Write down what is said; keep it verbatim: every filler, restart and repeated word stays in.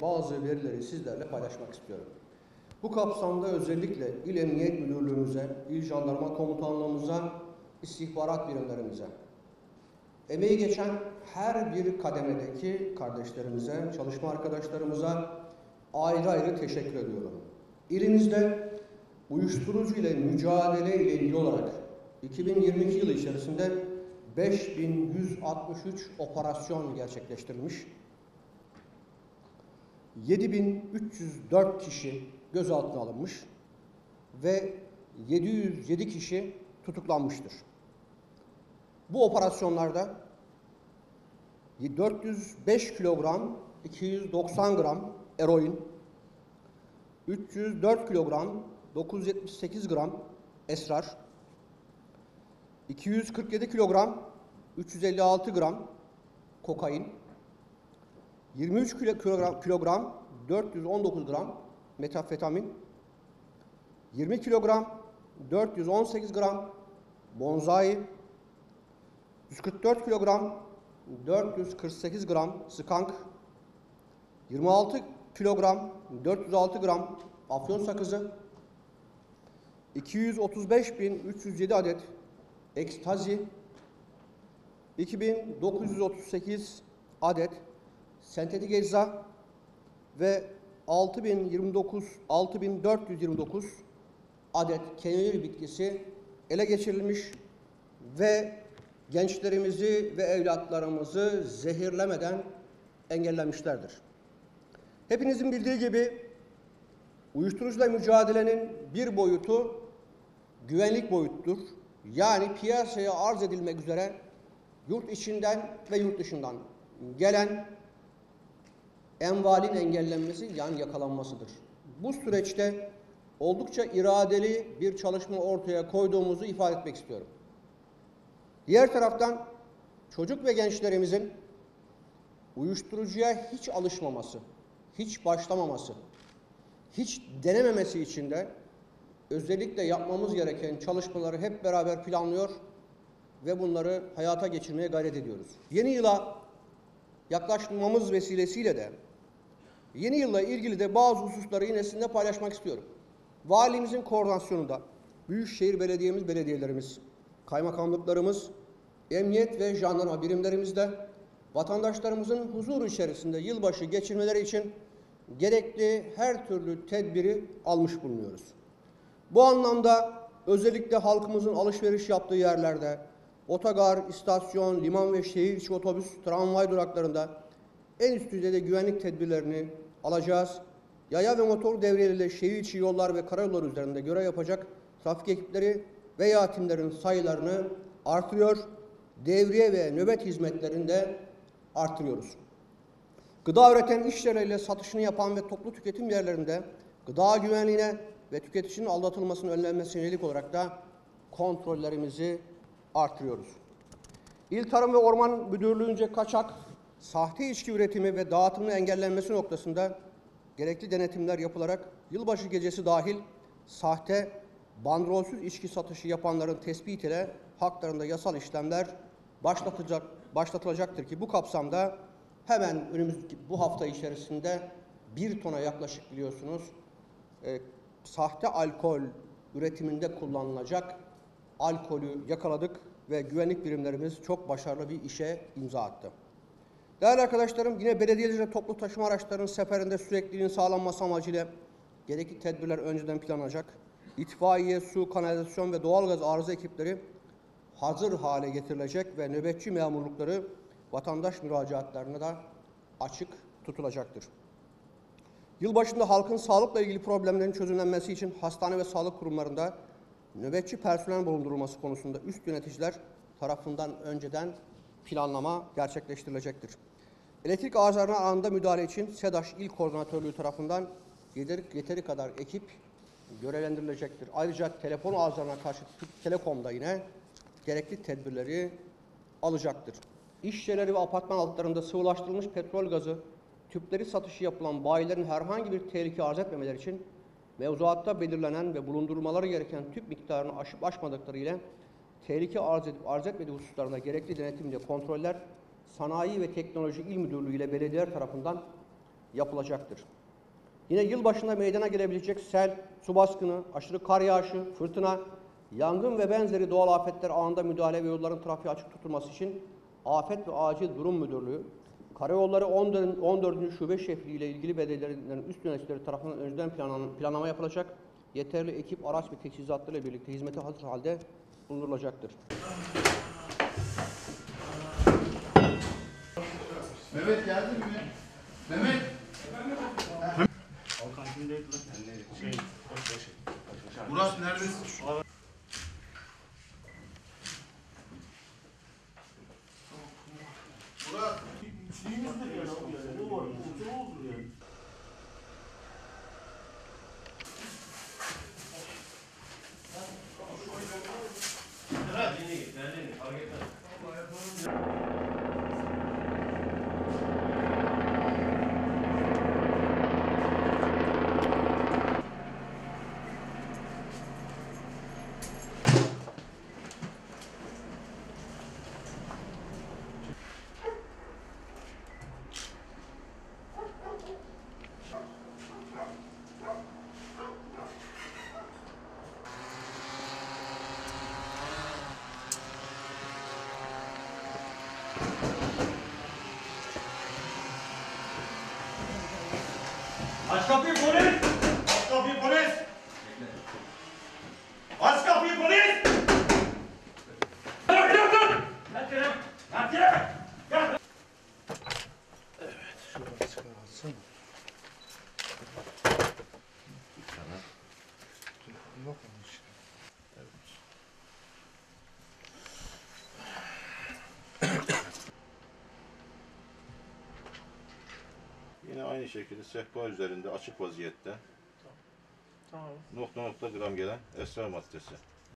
bazı verileri sizlerle paylaşmak istiyorum. Bu kapsamda özellikle İl Emniyet Müdürlüğümüze, İl Jandarma Komutanlığımıza, istihbarat birimlerimize, emeği geçen her bir kademedeki kardeşlerimize, çalışma arkadaşlarımıza ayrı ayrı teşekkür ediyorum. İlimizde uyuşturucu ile mücadele ile ilgili olarak iki bin yirmi iki yılı içerisinde beş bin yüz altmış üç operasyon gerçekleştirilmiş. yedi bin üç yüz dört kişi gözaltına alınmış ve yedi yüz yedi kişi tutuklanmıştır. Bu operasyonlarda dört yüz beş kilogram, iki yüz doksan gram eroin, üç yüz dört kilogram, dokuz yüz yetmiş sekiz gram esrar, iki yüz kırk yedi kilogram, üç yüz elli altı gram kokain, yirmi üç kilogram, kilogram dört yüz on dokuz gram metamfetamin, yirmi kilogram, dört yüz on sekiz gram bonzai, yüz kırk dört kilogram, dört yüz kırk sekiz gram skank, yirmi altı kilogram, dört yüz altı gram afyon sakızı, iki yüz otuz beş bin üç yüz yedi adet ekstazi, iki bin dokuz yüz otuz sekiz adet sentetik ecza ve altı bin yirmi dokuz, altı bin dört yüz yirmi dokuz adet kenevir bitkisi ele geçirilmiş ve gençlerimizi ve evlatlarımızı zehirlemeden engellemişlerdir. Hepinizin bildiği gibi uyuşturucuyla mücadelenin bir boyutu güvenlik boyutudur. Yani piyasaya arz edilmek üzere yurt içinden ve yurt dışından gelen envalin engellenmesi, yani yakalanmasıdır. Bu süreçte oldukça iradeli bir çalışma ortaya koyduğumuzu ifade etmek istiyorum. Diğer taraftan çocuk ve gençlerimizin uyuşturucuya hiç alışmaması, hiç başlamaması, hiç denememesi için de özellikle yapmamız gereken çalışmaları hep beraber planlıyor ve bunları hayata geçirmeye gayret ediyoruz. Yeni yıla yaklaşmamız vesilesiyle de yeni yılla ilgili de bazı hususları yine sizinle paylaşmak istiyorum. Valimizin koordinasyonunda büyükşehir belediyemiz, belediyelerimiz, kaymakamlıklarımız, emniyet ve jandarma birimlerimizde vatandaşlarımızın huzur içerisinde yılbaşı geçirmeleri için gerekli her türlü tedbiri almış bulunuyoruz. Bu anlamda özellikle halkımızın alışveriş yaptığı yerlerde, otogar, istasyon, liman ve şehir içi otobüs, tramvay duraklarında en üst düzeyde güvenlik tedbirlerini alacağız. Yaya ve motor devreleriyle şehir içi yollar ve karayolları üzerinde görev yapacak trafik ekipleri veya timlerin sayılarını artırıyor, devriye ve nöbet hizmetlerini de artırıyoruz. Gıda üreten iş yerleriyle satışını yapan ve toplu tüketim yerlerinde gıda güvenliğine ve tüketicinin aldatılmasının önlenmesine yönelik olarak da kontrollerimizi artırıyoruz. İl Tarım ve Orman Müdürlüğü'nce kaçak, sahte içki üretimi ve dağıtımının engellenmesi noktasında gerekli denetimler yapılarak yılbaşı gecesi dahil sahte, bandrolsüz içki satışı yapanların tespit ile haklarında yasal işlemler başlatacak, başlatılacaktır ki bu kapsamda hemen önümüzdeki bu hafta içerisinde bir tona yaklaşık biliyorsunuz e, sahte alkol üretiminde kullanılacak alkolü yakaladık ve güvenlik birimlerimiz çok başarılı bir işe imza attı. Değerli arkadaşlarım, yine belediyelerce toplu taşıma araçlarının seferinde sürekliliğin sağlanması amacıyla gerekli tedbirler önceden planlanacak. İtfaiye, su, kanalizasyon ve doğalgaz arıza ekipleri hazır hale getirilecek ve nöbetçi memurlukları vatandaş müracaatlarına da açık tutulacaktır. Yılbaşında halkın sağlıkla ilgili problemlerin çözümlenmesi için hastane ve sağlık kurumlarında nöbetçi personel bulundurulması konusunda üst yöneticiler tarafından önceden planlama gerçekleştirilecektir. Elektrik arızalarına anında müdahale için SEDAŞ İl Koordinatörlüğü tarafından yeteri, yeteri kadar ekip görevlendirilecektir. Ayrıca telefon arızalarına karşı Türk Telekom da yine gerekli tedbirleri alacaktır. İş yerleri ve apartman altlarında sıvılaştırılmış petrol gazı tüpleri satışı yapılan bayilerin herhangi bir tehlike arz etmemeleri için mevzuatta belirlenen ve bulundurulmaları gereken tüp miktarını aşıp aşmadıkları ile tehlike arz edip arz etmediği hususlarında gerekli denetim ve kontroller Sanayi ve Teknoloji İl Müdürlüğü ile belediyeler tarafından yapılacaktır. Yine yılbaşında meydana gelebilecek sel, su baskını, aşırı kar yağışı, fırtına, yangın ve benzeri doğal afetler anında müdahale ve yolların trafiğe açık tutulması için Afet ve Acil Durum Müdürlüğü, Karayolları on dördüncü Şube Şefliği ile ilgili belediyelerin üst yöneticileri tarafından önceden planlama yapılacak, yeterli ekip, araç ve teçhizatlarıyla birlikte hizmete hazır halde bulundurulacaktır. Mehmet geldi mi? Mehmet! Volkan kimdeydi lan? Şey, Murat neredesin? Murat! şeyimizdir yani abi yani. O var. O olur yani. Hadi dinle git, ben dinle, fark etmez. Aç kapıyı polis! Aç kapıyı polis! Aç kapıyı polis! Dur dur dur! Hadi lan! Hadi! Gel! Evet, şurada çıkaralım. Yok onun için. Yine aynı şekilde sehpa üzerinde açık vaziyette nokta nokta gram gelen esrar maddesi.